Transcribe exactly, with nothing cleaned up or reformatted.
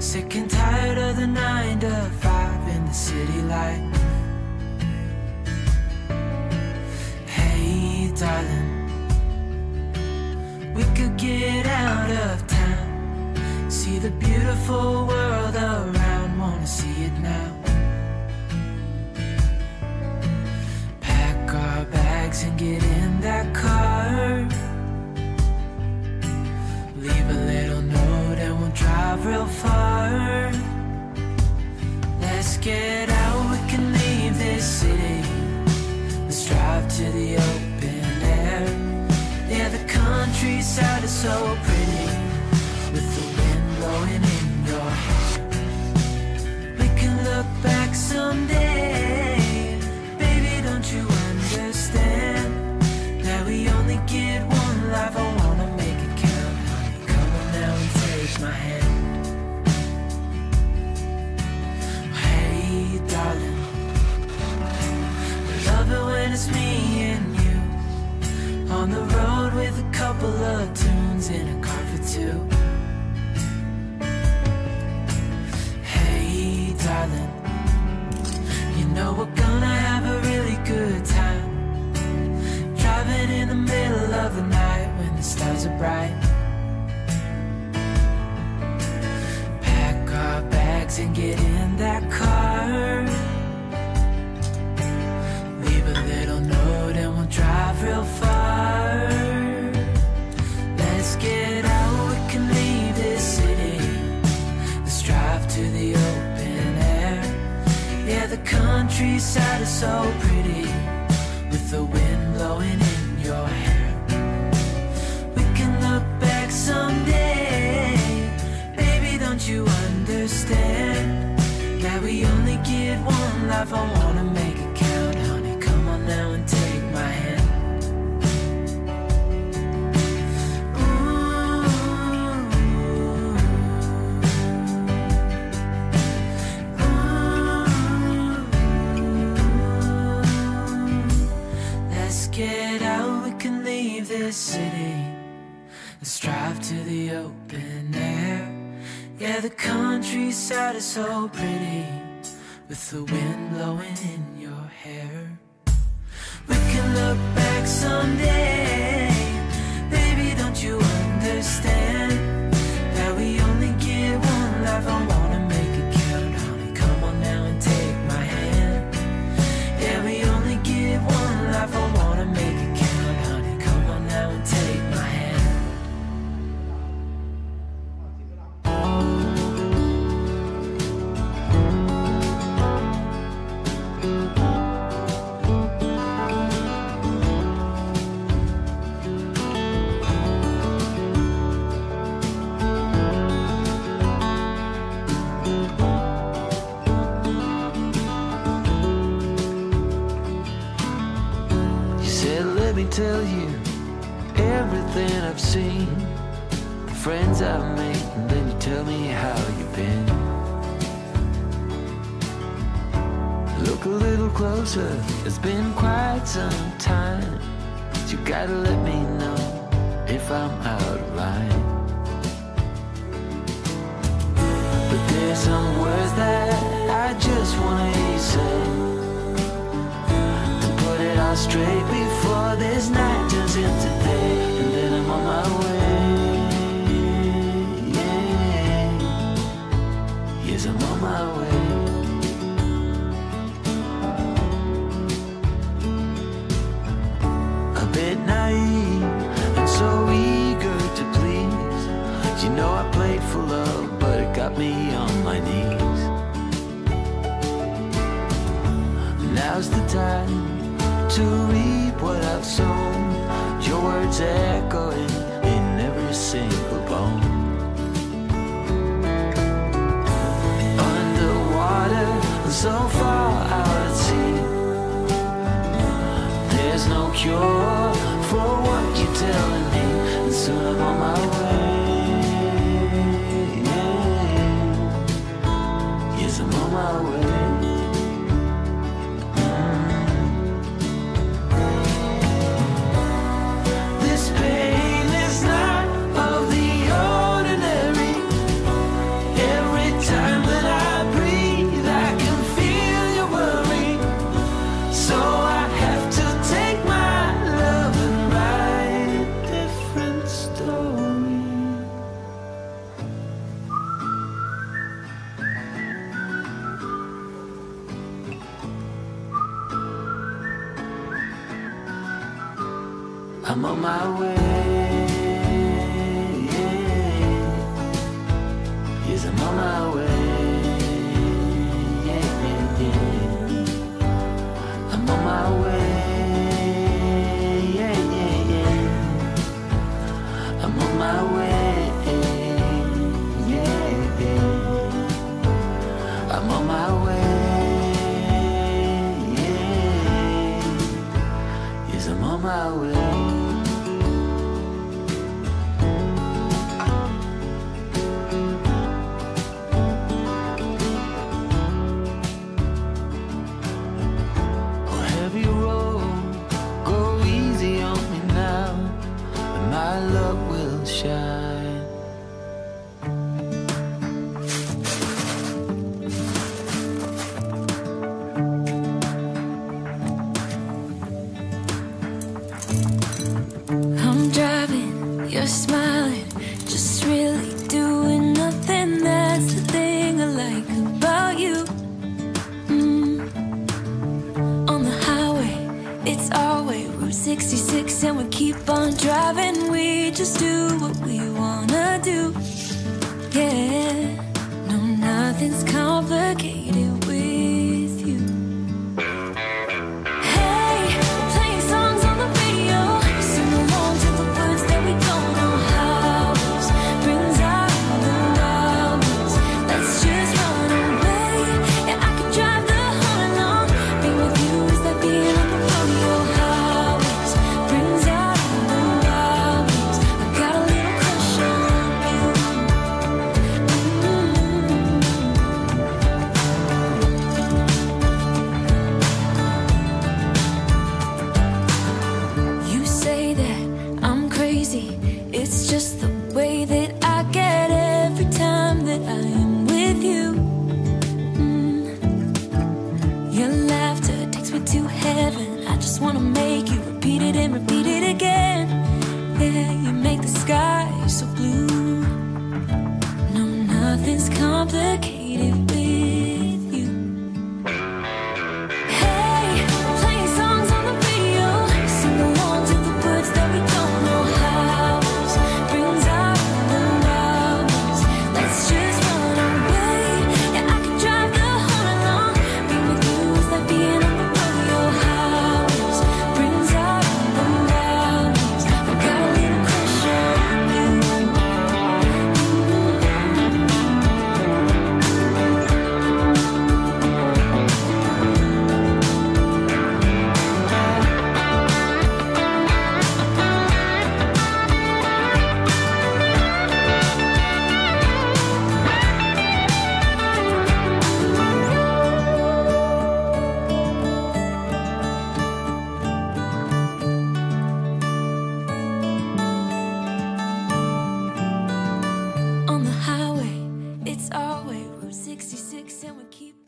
Sick and tired of the nine to five in the city life. Hey, darling, we could get out of town, see the beautiful world around, wanna see it now. Pack our bags and get in that car, leave a little note and we'll drive real far. Let's get out, we can leave this city. Let's drive to the open air. Yeah, the countryside is so pretty, with the wind blowing in your hair. We can look back someday, baby, don't you understand that we only get one life? I wanna make it count, honey, come on now and take my hand. Hey, darling, I love it when it's me and you, on the road with a couple of tunes in a car for two. Hey, darling, you know we're gonna have a really good time, driving in the middle of the night when the stars are bright. Pack our bags and get in that car, leave a little note and we'll drive real far. Let's get out, we can leave this city. Let's drive to the open air. Yeah, the countryside is so pretty, with the wind blowing in your hair. We can look back someday, baby, don't you understand that we only get one life? I wanna make it count, honey, come on now and take my hand. Get out, we can leave this city. Let's drive to the open air. Yeah, the countryside is so pretty, with the wind blowing in your hair. We can look back someday, baby, don't you understand that we only get one life? I wanna make it count, honey, come on now and take my hand. Yeah, we only get one life. I wanna make it count, honey, come on now and take my hand. Tell you everything I've seen, the friends I've made, and then you tell me how you've been. Look a little closer, it's been quite some time. You gotta let me know if I'm out of line. But there's some words that I just wanna hear you say, put it all straight before this night turns into day, and then I'm on my way. Yeah. Yes, I'm on my way. A bit naive and so eager to please. You know I played for love, but it got me on my knees. Now's the time to reap what I've sown, your words echoing in every single bone. Underwater, so far out at sea, there's no cure for what you're telling me, and soon I'm on my way. Yes, I'm on my way. Pain is not of the ordinary. Every I'm on my way. Yes, I'm on my way. Yeah, yeah, yeah. I'm on my way. Yeah, yeah, yeah. I'm on my way. Yeah, yeah. I'm on my way. Yeah. Yes, I'm on my way. Shine. I'm driving, you're smiling, just really doing nothing. That's the thing I like about you. Mm. On the highway, it's our way, Route sixty-six, and we keep on driving. We just do what we wanna do. Yeah, no, nothing's complicated with you. Hey, playing songs on the radio, sing along to the words that we don't know how. Brings out the wild ones. Let's just run away. Yeah, I could drive the whole along. Being with you is like being on the rodeo highways. Brings out the wild ones. I got a little crush on you. Mm-hmm. You say that I'm crazy. It's just the way that I get every time that I am with you. Mm. Your laughter takes me to heaven. I just wanna make you repeat it and repeat it again. Yeah, you make the sky so blue. No, nothing's complicated with you. Hey, playing songs on the radio, sing along to the words that we don't know how. Brings out the wild ones. Let's just run away. Yeah, I could drive the whole along. Being with you is like being on the rodeo highways. Brings out the wild ones. I got a little crush on you. On the highway, it's our way, Route sixty-six, and we keep